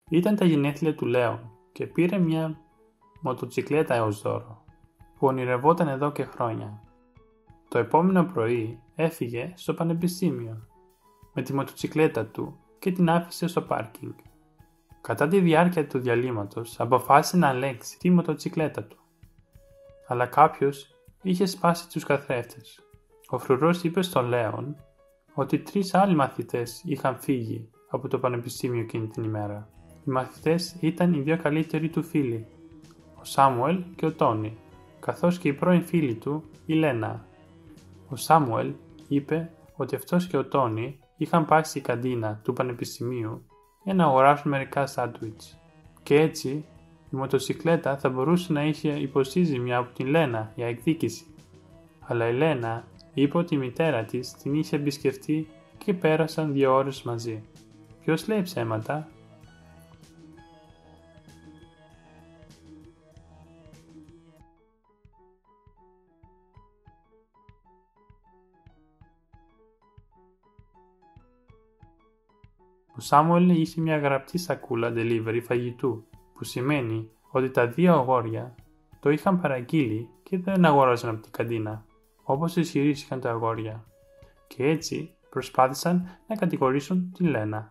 Ήταν τα γενέθλια του Λέων και πήρε μια μοτοτσικλέτα ως δώρο, που ονειρευόταν εδώ και χρόνια. Το επόμενο πρωί έφυγε στο πανεπιστήμιο με τη μοτοτσικλέτα του και την άφησε στο πάρκινγκ. Κατά τη διάρκεια του διαλύματος αποφάσισε να ελέγξει τη μοτοτσικλέτα του. Αλλά κάποιος είχε σπάσει τους καθρέφτες. Ο φρουρός είπε στον Λέον ότι 3 άλλοι μαθητές είχαν φύγει από το πανεπιστήμιο εκείνη την ημέρα. Οι μαθητές ήταν οι 2 καλύτεροι του φίλοι, ο Σάμουελ και ο Τόνι, καθώς και η πρώην φίλη του, η Λένα. Ο Σάμουελ είπε ότι αυτός και ο Τόνι είχαν πάει στη καντίνα του πανεπιστημίου για να αγοράσουν μερικά σάντουιτς. Και έτσι η μοτοσικλέτα θα μπορούσε να είχε υποσύζημια από την Λένα για εκδίκηση. Αλλά η Λένα είπε ότι η μητέρα της την είχε επισκεφτεί και πέρασαν 2 ώρες μαζί. Ποιος λέει ψέματα? Ο Σάμουελ είχε μια γραπτή σακούλα delivery φαγητού, που σημαίνει ότι τα 2 αγόρια το είχαν παραγγείλει και δεν αγόραζαν από την καντίνα, όπως ισχυρίστηκαν τα αγόρια, και έτσι προσπάθησαν να κατηγορήσουν τη Λένα.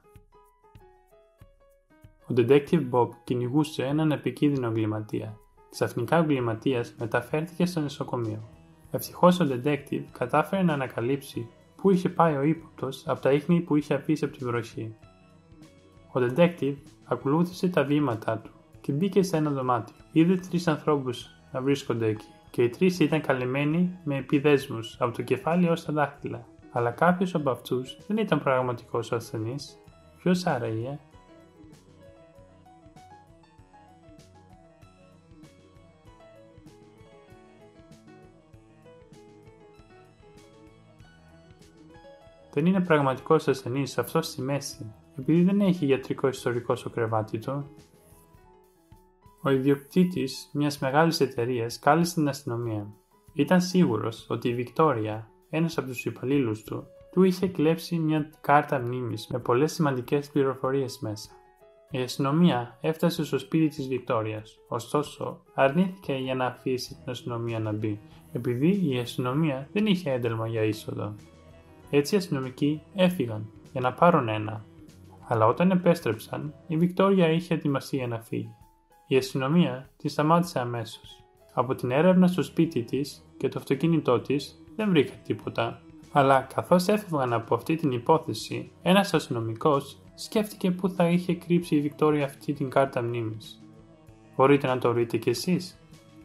Ο Detective Bob κυνηγούσε έναν επικίνδυνο εγκληματία. Ξαφνικά ο εγκληματίας μεταφέρθηκε στο νοσοκομείο. Ευτυχώς ο Detective κατάφερε να ανακαλύψει πού είχε πάει ο ύποπτος από τα ίχνη που είχε αφήσει από την βροχή. Ο Detective ακολούθησε τα βήματά του και μπήκε σε ένα δωμάτιο. Είδε 3 ανθρώπους να βρίσκονται εκεί και οι 3 ήταν καλυμμένοι με επιδέσμους από το κεφάλι ως τα δάχτυλα. Αλλά κάποιος από αυτούς δεν ήταν πραγματικός ο ασθενής. Ποιος άραγε? Δεν είναι πραγματικός ασθενής αυτός στη μέση, επειδή δεν έχει ιατρικό ιστορικό στο κρεβάτι του. Ο ιδιοκτήτης μιας μεγάλης εταιρείας κάλεσε την αστυνομία. Ήταν σίγουρος ότι η Βικτόρια, ένας από τους υπαλλήλους του είχε κλέψει μια κάρτα μνήμης με πολλές σημαντικές πληροφορίες μέσα. Η αστυνομία έφτασε στο σπίτι της Βικτόριας, ωστόσο αρνήθηκε για να αφήσει την αστυνομία να μπει, επειδή η αστυνομία δεν είχε ένταλμα για είσοδο. Έτσι οι αστυνομικοί έφυγαν για να πάρουν ένα, αλλά όταν επέστρεψαν, η Βικτόρια είχε ετοιμαστεί για να φύγει. Η αστυνομία τη σταμάτησε αμέσως. Από την έρευνα στο σπίτι της και το αυτοκίνητό της δεν βρήκαν τίποτα, αλλά καθώς έφευγαν από αυτή την υπόθεση, ένας αστυνομικός σκέφτηκε πού θα είχε κρύψει η Βικτόρια αυτή την κάρτα μνήμης. Μπορείτε να το βρείτε κι εσείς?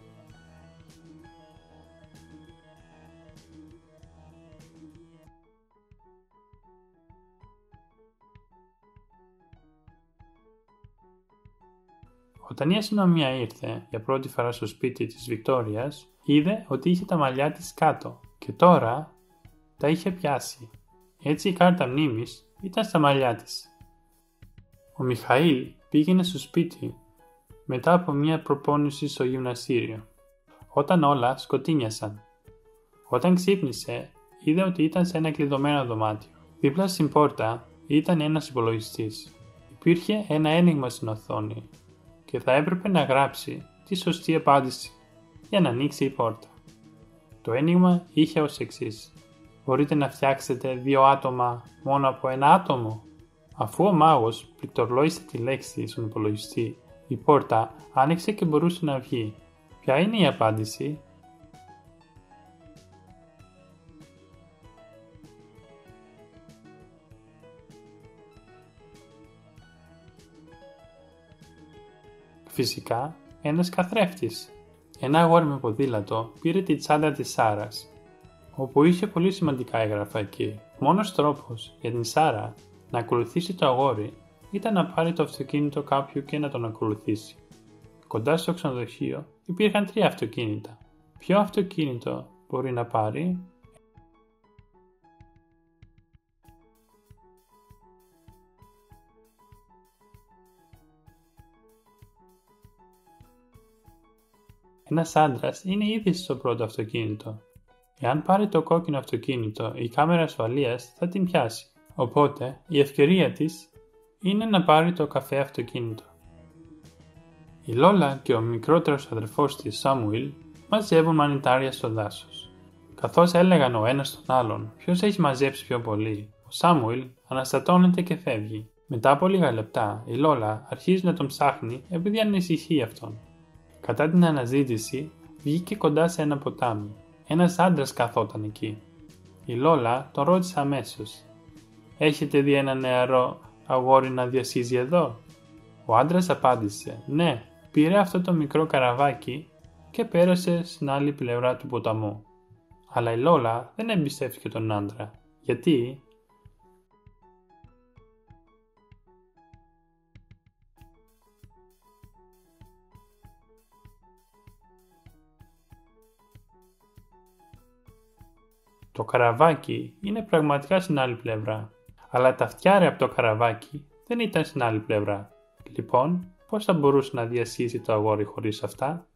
Όταν η αστυνομία ήρθε για πρώτη φορά στο σπίτι της Βικτόριας, είδε ότι είχε τα μαλλιά της κάτω και τώρα τα είχε πιάσει. Έτσι η κάρτα μνήμης ήταν στα μαλλιά της. Ο Μιχαήλ πήγαινε στο σπίτι μετά από μια προπόνηση στο γυμναστήριο, όταν όλα σκοτεινιάσαν. Όταν ξύπνησε, είδε ότι ήταν σε ένα κλειδωμένο δωμάτιο. Δίπλα στην πόρτα ήταν ένας υπολογιστής. Υπήρχε ένα ένιγμα στην οθόνη και θα έπρεπε να γράψει τη σωστή απάντηση για να ανοίξει η πόρτα. Το ένιγμα είχε ως εξής: μπορείτε να φτιάξετε 2 άτομα μόνο από ένα άτομο? Αφού ο μάγος πληκτρολόγησε τη λέξη στον υπολογιστή, η πόρτα άνοιξε και μπορούσε να βγει. Ποια είναι η απάντηση? Φυσικά, ένας καθρέφτης. Ένα αγόρι με ποδήλατο πήρε τη τσάντα της Σάρας, όπου είχε πολύ σημαντικά έγγραφα εκεί. Μόνος τρόπος για την Σάρα να ακολουθήσει το αγόρι ήταν να πάρει το αυτοκίνητο κάποιου και να τον ακολουθήσει. Κοντά στο ξενοδοχείο υπήρχαν 3 αυτοκίνητα. Ποιο αυτοκίνητο μπορεί να πάρει? Ένας άντρας είναι ήδη στο πρώτο αυτοκίνητο. Εάν πάρει το κόκκινο αυτοκίνητο, η κάμερα ασφαλείας θα την πιάσει. Οπότε, η ευκαιρία της είναι να πάρει το καφέ αυτοκίνητο. Η Λόλα και ο μικρότερος αδερφός της, Σάμουιλ, μαζεύουν μανιτάρια στο δάσος. Καθώς έλεγαν ο ένας στον άλλον ποιος έχει μαζέψει πιο πολύ, ο Σάμουιλ αναστατώνεται και φεύγει. Μετά από λίγα λεπτά, η Λόλα αρχίζει να τον ψάχνει επειδή ανησυχεί αυτόν. Κατά την αναζήτηση, βγήκε κοντά σε ένα ποτάμι. Ένας άντρας καθόταν εκεί. Η Λόλα τον ρώτησε αμέσως: «Έχετε δει ένα νεαρό αγόρι να διασχίζει εδώ?» Ο άντρας απάντησε: «Ναι, πήρε αυτό το μικρό καραβάκι και πέρασε στην άλλη πλευρά του ποταμού». Αλλά η Λόλα δεν εμπιστεύτηκε τον άντρα, γιατί το καραβάκι είναι πραγματικά στην άλλη πλευρά, αλλά τα φτιάρια από το καραβάκι δεν ήταν στην άλλη πλευρά. Λοιπόν, πώς θα μπορούσε να διασχίσει το αγόρι χωρίς αυτά?